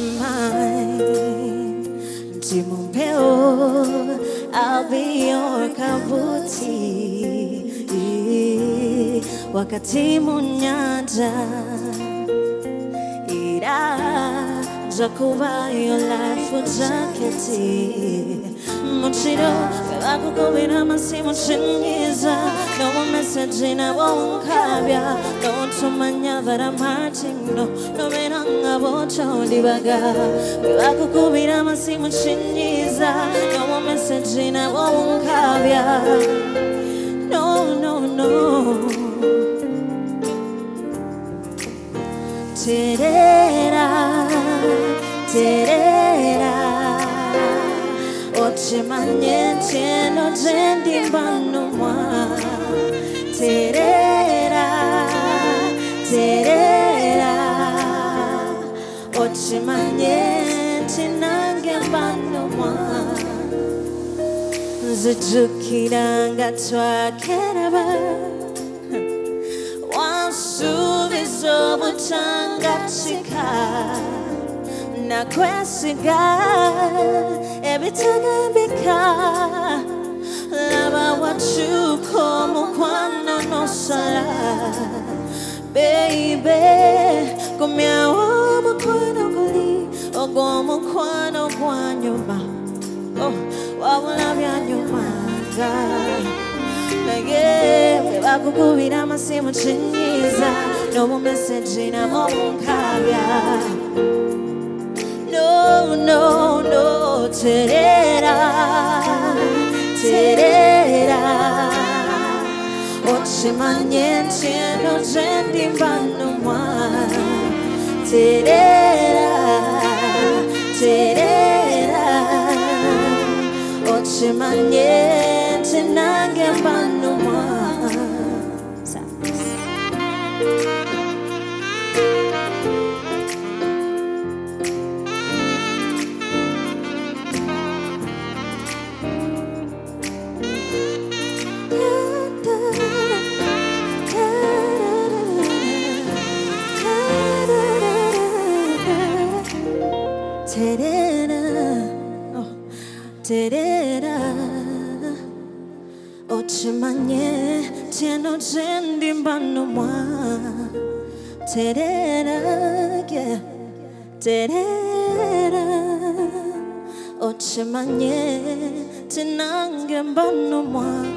mind. Timumpeo, I'll be your kabuti. Wakati munyanja, ira jakuba your life ujaketi. Muchiro, belaku kubira masimu chingiza. No message in a won't kabya. No tumanya that I'm hurting. No menanga bocho dibaga. Belaku kubira masimu chingiza. No message in a won't kabya. No. Terera. Ochimanye tieno jendi banumwa. Terera. Ochimanye tinange banumwa. Zijukiranga twakeraba. Wansubizo butanga chika. Na kwesiga ebitaga bika laba wachuko mukwano no sala baby kumya mukwano guli ogo mukwano gwanyuma oh wabula byanyuma nage bakukubira amasimu chinyiza no message na munkabya. No, terera. Ochimanye tieno jendi banumwa. Terera. Ochimanye tinange banumwa. Terera, ochimanye tieno jendi banumwa. Terera, ochimanye tinange banumwa.